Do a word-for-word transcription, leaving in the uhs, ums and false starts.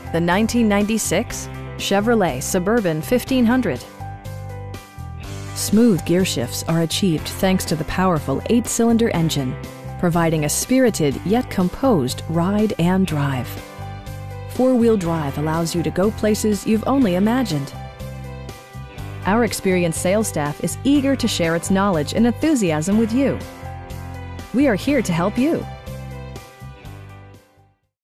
the nineteen ninety-six Chevrolet Suburban fifteen hundred. Smooth gear shifts are achieved thanks to the powerful eight-cylinder engine, providing a spirited yet composed ride and drive. Four-wheel drive allows you to go places you've only imagined. Our experienced sales staff is eager to share its knowledge and enthusiasm with you. We are here to help you.